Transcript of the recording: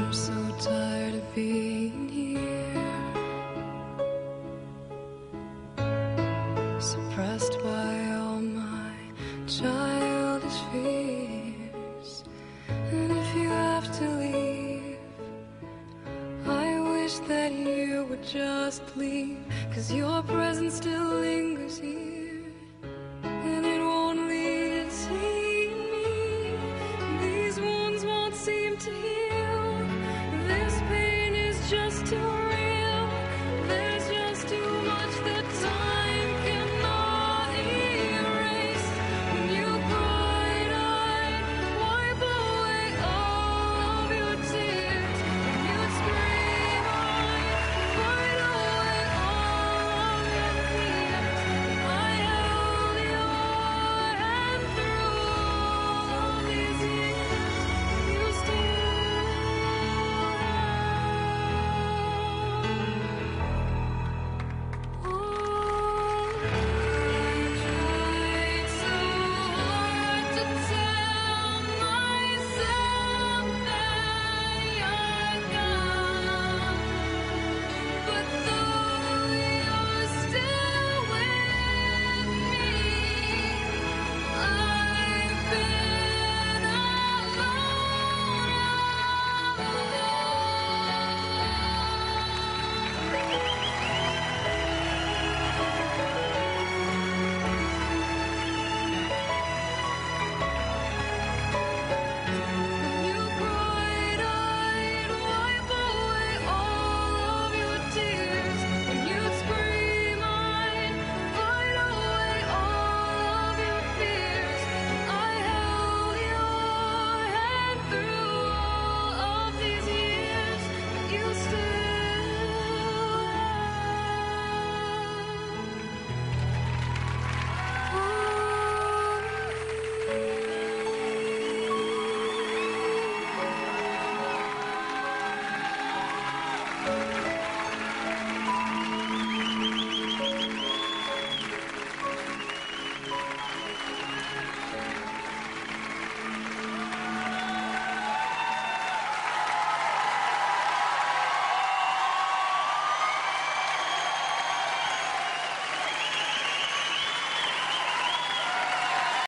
I'm so tired of being here, suppressed by all my childish fears. And if you have to leave, I wish that you would just leave, 'cause your presence still lingers